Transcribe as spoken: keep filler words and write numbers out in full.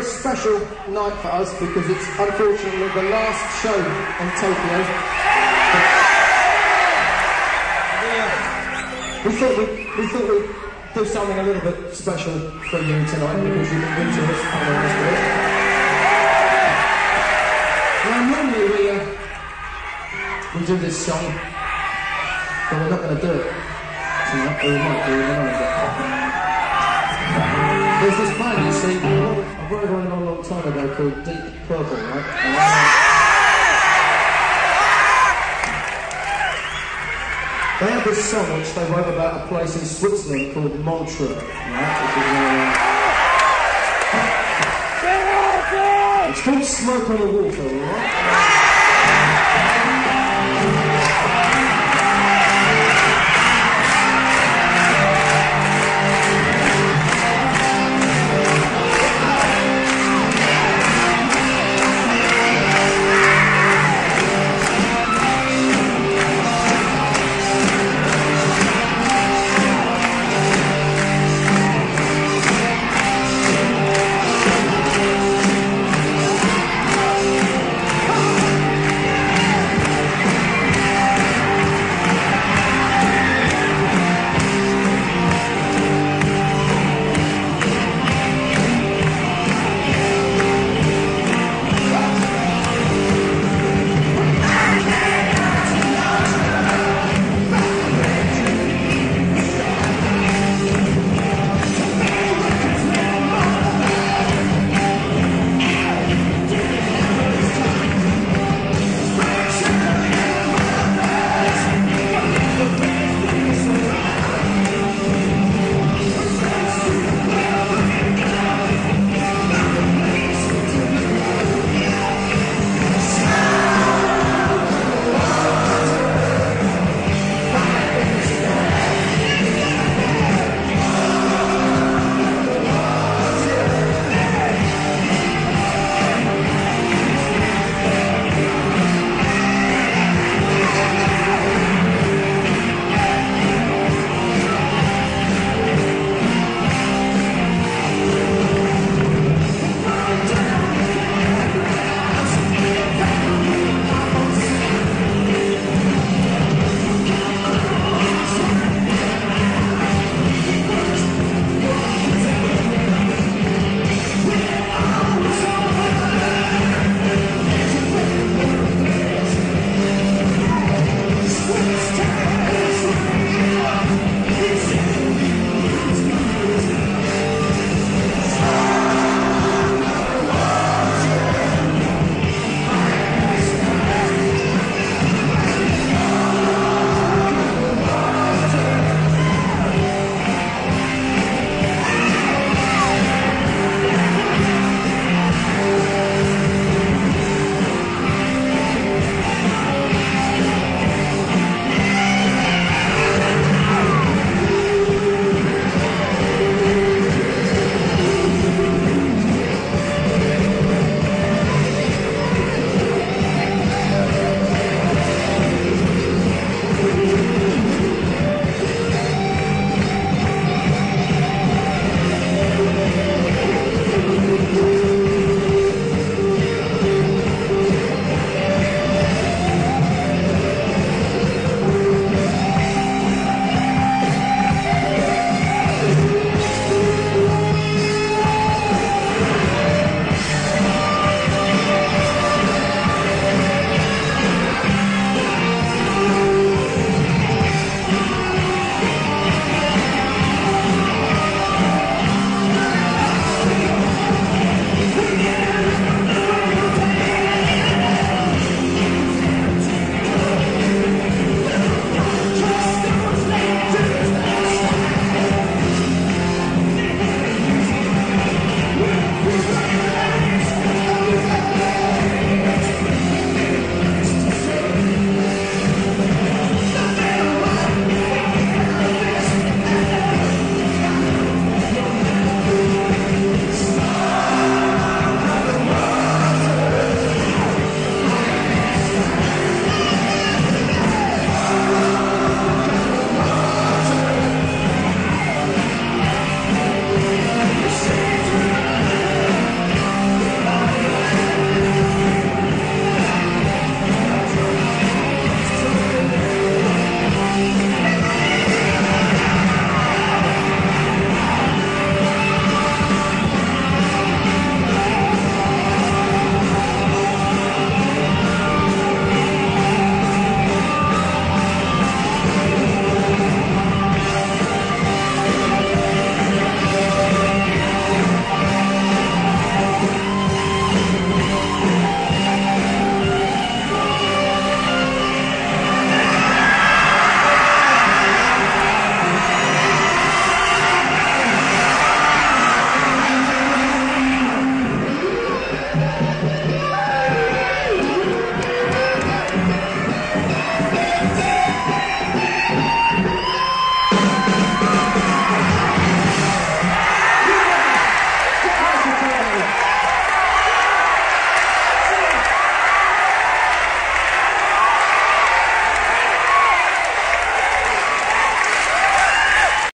very special night for us because it's unfortunately the last show in Tokyo. We thought we'd, we thought we'd do something a little bit special for you tonight because you've been good to us on this bit. Now normally we, uh, we do this song, but we're not going to do it tonight, or we might do it anyway. There's this band, you see, I wrote one a long, long time ago called Deep Purple, right? And, uh, they had this song which they wrote about a place in Switzerland called Montreux, right? Which is, uh, it's called Smoke on the Water, alright?